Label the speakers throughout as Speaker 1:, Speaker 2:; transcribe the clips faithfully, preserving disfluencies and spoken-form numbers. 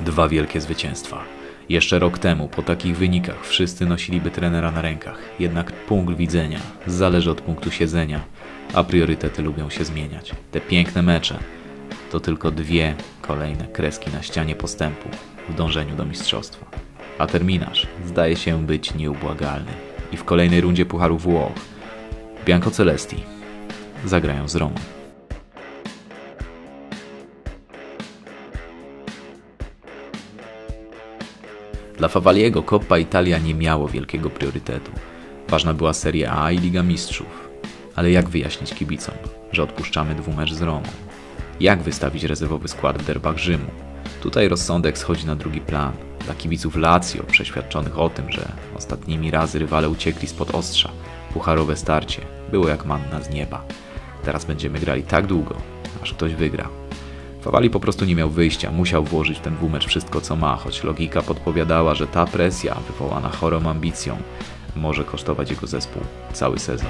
Speaker 1: Dwa wielkie zwycięstwa. Jeszcze rok temu, po takich wynikach, wszyscy nosiliby trenera na rękach. Jednak punkt widzenia zależy od punktu siedzenia, a priorytety lubią się zmieniać. Te piękne mecze to tylko dwie kolejne kreski na ścianie postępu w dążeniu do mistrzostwa. A terminarz zdaje się być nieubłagalny. I w kolejnej rundzie Pucharu Włoch Biancocelesti zagrają z Romą. Dla Favaliego Coppa Italia nie miało wielkiego priorytetu. Ważna była Serie A i Liga Mistrzów. Ale jak wyjaśnić kibicom, że odpuszczamy dwumecz z Romą? Jak wystawić rezerwowy skład w derbach Rzymu? Tutaj rozsądek schodzi na drugi plan. Dla kibiców Lazio, przeświadczonych o tym, że ostatnimi razy rywale uciekli spod ostrza, pucharowe starcie było jak manna z nieba. Teraz będziemy grali tak długo, aż ktoś wygra. Favali po prostu nie miał wyjścia, musiał włożyć w ten dwumecz wszystko co ma, choć logika podpowiadała, że ta presja wywołana chorą ambicją może kosztować jego zespół cały sezon.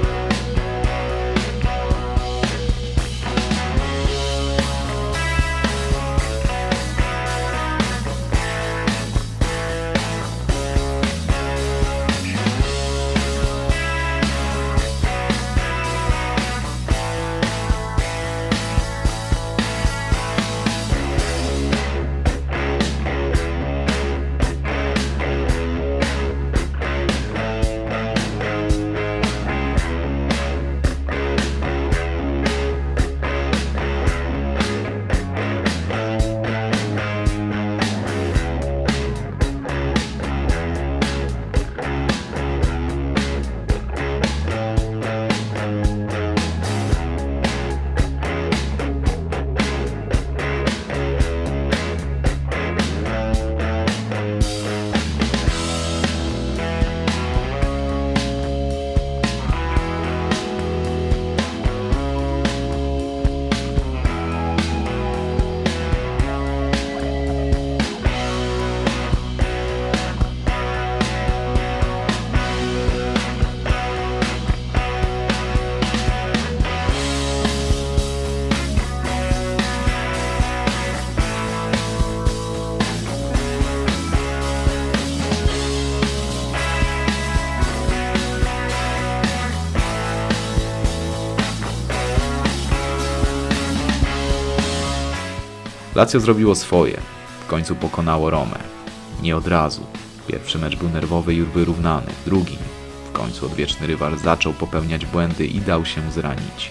Speaker 1: Lazio zrobiło swoje. W końcu pokonało Romę. Nie od razu. Pierwszy mecz był nerwowy i wyrównany. W drugim, w końcu odwieczny rywal zaczął popełniać błędy i dał się zranić.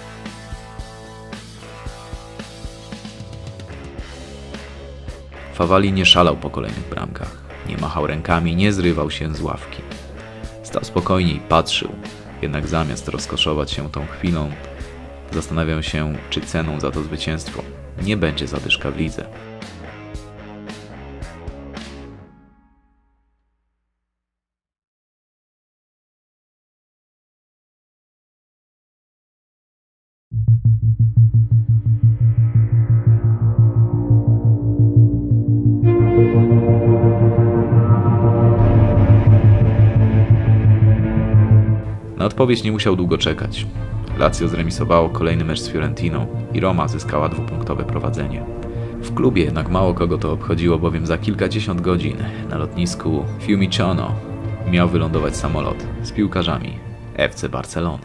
Speaker 1: Favali nie szalał po kolejnych bramkach. Nie machał rękami, nie zrywał się z ławki. Stał spokojnie i patrzył. Jednak zamiast rozkoszować się tą chwilą, zastanawiał się, czy ceną za to zwycięstwo nie będzie zadyszka w lidze. Na odpowiedź nie musiał długo czekać. Lazio zremisowało kolejny mecz z Fiorentiną i Roma zyskała dwupunktowe prowadzenie. W klubie jednak mało kogo to obchodziło, bowiem za kilkadziesiąt godzin na lotnisku Fiumicino miał wylądować samolot z piłkarzami F C Barcelony.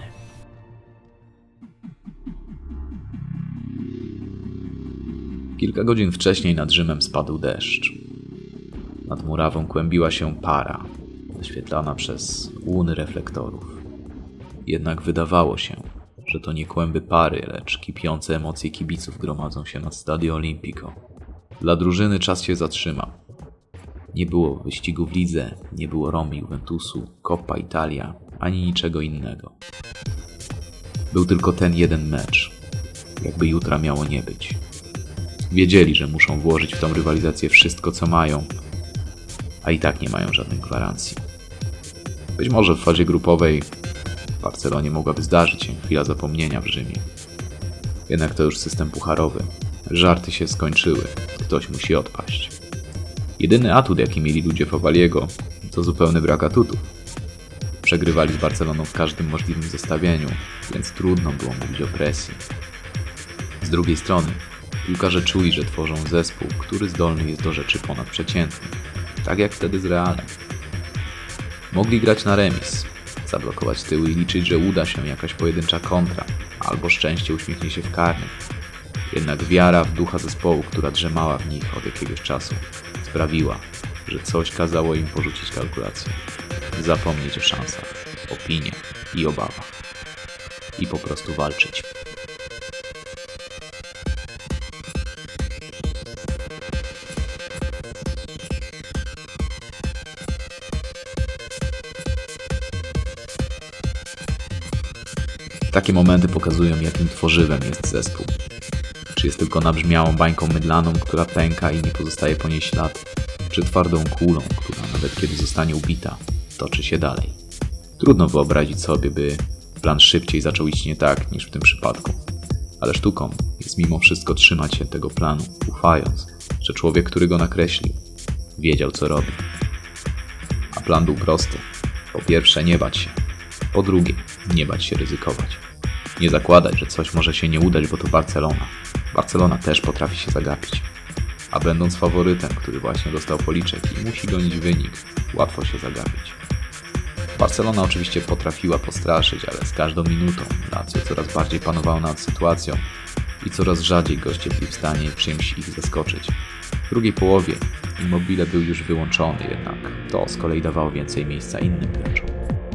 Speaker 1: Kilka godzin wcześniej nad Rzymem spadł deszcz. Nad murawą kłębiła się para, oświetlana przez łuny reflektorów. Jednak wydawało się, że to nie kłęby pary, lecz kipiące emocje kibiców gromadzą się nad Stadio Olimpico. Dla drużyny czas się zatrzymał. Nie było wyścigu w lidze, nie było Romy, Juventusu, Coppa Italia, ani niczego innego. Był tylko ten jeden mecz, jakby jutra miało nie być. Wiedzieli, że muszą włożyć w tą rywalizację wszystko co mają, a i tak nie mają żadnych gwarancji. Być może w fazie grupowej w Barcelonie mogłaby zdarzyć się chwila zapomnienia w Rzymie. Jednak to już system pucharowy. Żarty się skończyły. Ktoś musi odpaść. Jedyny atut, jaki mieli ludzie Favaliego, to zupełny brak atutów. Przegrywali z Barceloną w każdym możliwym zestawieniu, więc trudno było mówić o presji. Z drugiej strony, Piłkarze czuli, że tworzą zespół, który zdolny jest do rzeczy ponadprzeciętnych. Tak jak wtedy z Realem. Mogli grać na remis, zablokować tyły i liczyć, że uda się jakaś pojedyncza kontra, albo szczęście uśmiechnie się w karnym. Jednak wiara w ducha zespołu, która drzemała w nich od jakiegoś czasu, sprawiła, że coś kazało im porzucić kalkulację, zapomnieć o szansach, opiniach i obawach i po prostu walczyć. Takie momenty pokazują, jakim tworzywem jest zespół. Czy jest tylko nabrzmiałą bańką mydlaną, która pęka i nie pozostaje po niej ślad, czy twardą kulą, która nawet kiedy zostanie ubita, toczy się dalej. Trudno wyobrazić sobie, by plan szybciej zaczął iść nie tak niż w tym przypadku. Ale sztuką jest mimo wszystko trzymać się tego planu, ufając, że człowiek, który go nakreślił, wiedział, co robi. A plan był prosty. Po pierwsze, nie bać się. Po drugie, nie bać się ryzykować. Nie zakładać, że coś może się nie udać, bo to Barcelona. Barcelona też potrafi się zagapić. A będąc faworytem, który właśnie dostał policzek i musi gonić wynik, łatwo się zagapić. Barcelona oczywiście potrafiła postraszyć, ale z każdą minutą Lazio coraz bardziej panowało nad sytuacją i coraz rzadziej goście byli w stanie czymś ich zaskoczyć. W drugiej połowie Immobile był już wyłączony, jednak to z kolei dawało więcej miejsca innym graczom.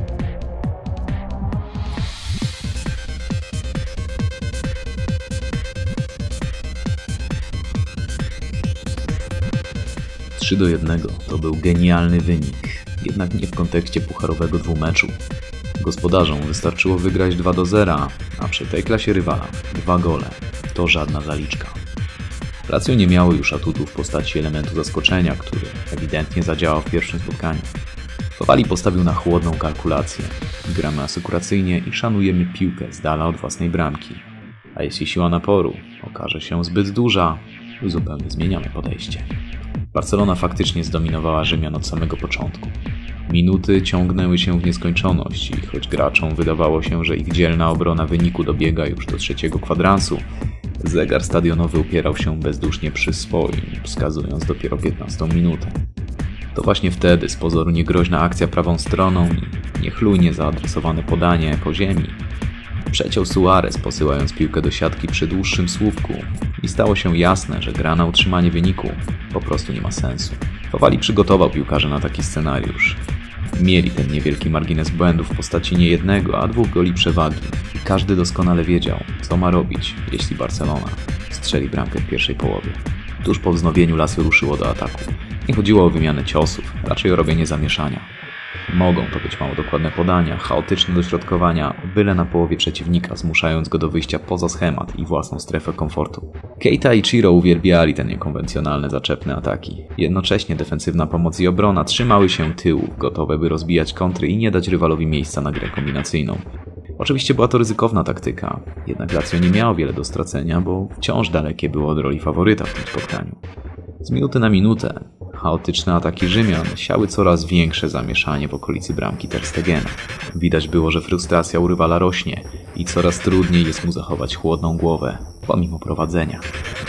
Speaker 1: trzy do jednego to był genialny wynik, jednak nie w kontekście pucharowego dwumeczu. Gospodarzom wystarczyło wygrać dwa do zera, a przy tej klasie rywala dwa gole to żadna zaliczka. Lazio nie miało już atutu w postaci elementu zaskoczenia, który ewidentnie zadziałał w pierwszym spotkaniu. Kowali postawił na chłodną kalkulację. Gramy asykuracyjnie i szanujemy piłkę z dala od własnej bramki. A jeśli siła naporu okaże się zbyt duża, zupełnie zmieniamy podejście. Barcelona faktycznie zdominowała Rzymian od samego początku. Minuty ciągnęły się w nieskończoność i choć graczom wydawało się, że ich dzielna obrona wyniku dobiega już do trzeciego kwadransu, zegar stadionowy upierał się bezdusznie przy swoim, wskazując dopiero piętnastą minutę. To właśnie wtedy z pozoru niegroźna akcja prawą stroną i niechlujnie zaadresowane podanie po ziemi przeciął Suarez, posyłając piłkę do siatki przy dłuższym słupku i stało się jasne, że gra na utrzymanie wyniku po prostu nie ma sensu. Kowali przygotował piłkarzy na taki scenariusz. Mieli ten niewielki margines błędów w postaci nie jednego, a dwóch goli przewagi i każdy doskonale wiedział, co ma robić, jeśli Barcelona strzeli bramkę w pierwszej połowie. Tuż po wznowieniu Lazio ruszyło do ataku. Nie chodziło o wymianę ciosów, raczej o robienie zamieszania. Mogą to być mało dokładne podania, chaotyczne dośrodkowania, byle na połowie przeciwnika, zmuszając go do wyjścia poza schemat i własną strefę komfortu. Keita i Ciro uwielbiali te niekonwencjonalne, zaczepne ataki. Jednocześnie defensywna pomoc i obrona trzymały się tyłów, gotowe by rozbijać kontry i nie dać rywalowi miejsca na grę kombinacyjną. Oczywiście była to ryzykowna taktyka, jednak Lazio nie miało wiele do stracenia, bo wciąż dalekie było od roli faworyta w tym spotkaniu. Z minuty na minutę chaotyczne ataki Rzymian siały coraz większe zamieszanie w okolicy bramki Ter Stegena. Widać było, że frustracja u rywala rośnie i coraz trudniej jest mu zachować chłodną głowę, pomimo prowadzenia.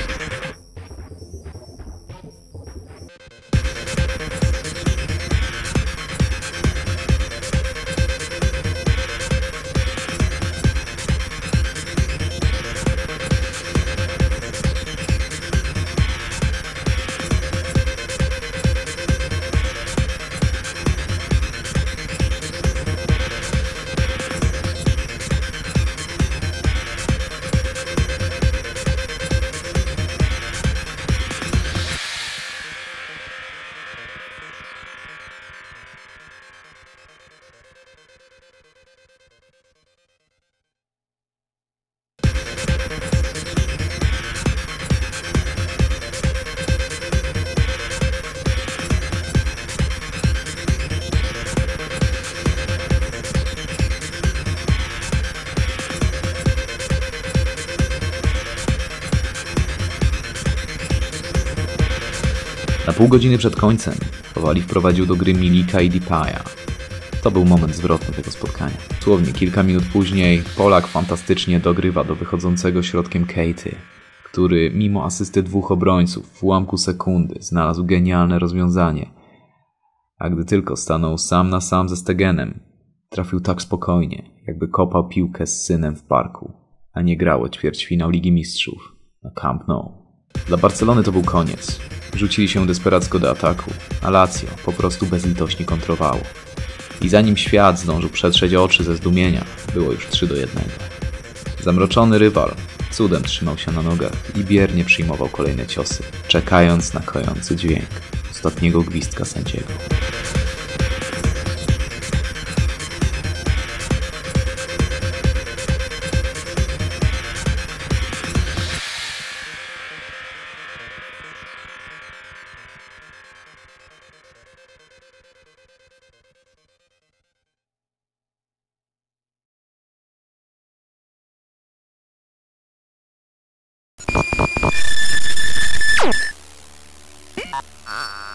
Speaker 1: Na pół godziny przed końcem Kowali wprowadził do gry Milika i Depaya. To był moment zwrotny tego spotkania. Dosłownie kilka minut później Polak fantastycznie dogrywa do wychodzącego środkiem Keity, który który mimo asysty dwóch obrońców w ułamku sekundy znalazł genialne rozwiązanie. A gdy tylko stanął sam na sam ze Stegenem, trafił tak spokojnie, jakby kopał piłkę z synem w parku, a nie grało ćwierćfinał Ligi Mistrzów na Camp Nou. Dla Barcelony to był koniec. Rzucili się desperacko do ataku, a Lazio po prostu bezlitośnie kontrowało. I zanim świat zdążył przetrzeć oczy ze zdumienia, było już trzy do jednego. Zamroczony rywal cudem trzymał się na nogach i biernie przyjmował kolejne ciosy, czekając na kojący dźwięk ostatniego gwizdka sędziego.
Speaker 2: Ah!